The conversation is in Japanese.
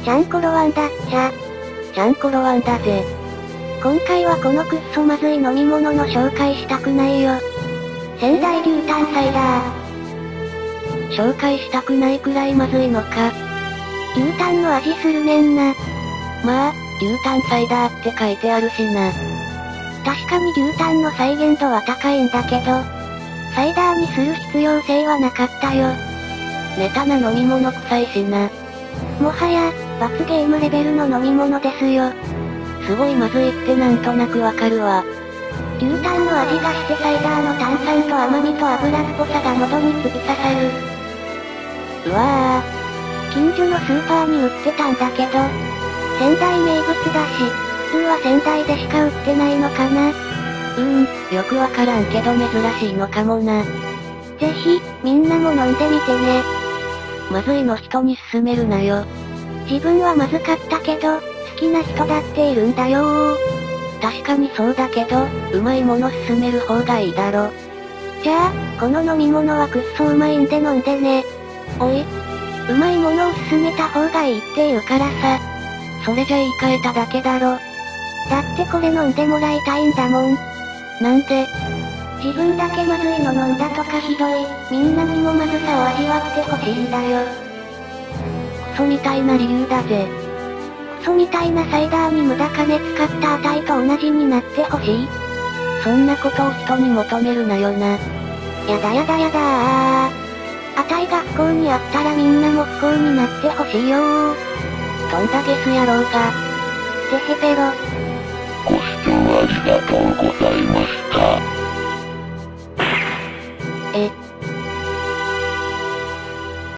ちゃんころわんだっちゃ。 ちゃんころわんだぜ。 今回はこのくっそまずい飲み物の紹介したくないよ。仙台牛タンサイダー。 紹介したくないくらいまずいのか。 牛タンの味するねんな。 まあ、牛タンサイダーって書いてあるしな。 確かに牛タンの再現度は高いんだけど、サイダーにする必要性はなかったよ。 ネタな飲み物臭いしな。 もはや、罰ゲームレベルの飲み物ですよ。 すごいまずいってなんとなくわかるわ。 牛タンの味がしてサイダーの炭酸と甘みと油っぽさが喉に突き刺さる。 うわぁ。近所のスーパーに売ってたんだけど、仙台名物だし、普通は仙台でしか売ってないのかな。 よくわからんけど珍しいのかもな。 ぜひ、みんなも飲んでみてね。 まずいの人に勧めるなよ。 自分はまずかったけど、好きな人だっているんだよー。 確かにそうだけど、うまいもの勧める方がいいだろ。 じゃあ、この飲み物はくっそうまいんで飲んでね。 おい、 うまいものを勧めた方がいいって言うからさ。 それじゃ言い換えただけだろ。 だってこれ飲んでもらいたいんだもん。 なんで？ 自分だけまずいの飲んだとかひどい、みんなにもまずさを味わってほしいんだよ。 クソみたいな理由だぜ。 クソみたいなサイダーに無駄金使った値と同じになってほしい。 そんなことを人に求めるなよな。 やだやだやだー。値が不幸にあったらみんなも不幸になってほしいよー。 とんだゲス野郎が。 てへぺろ。 ご視聴ありがとうございました。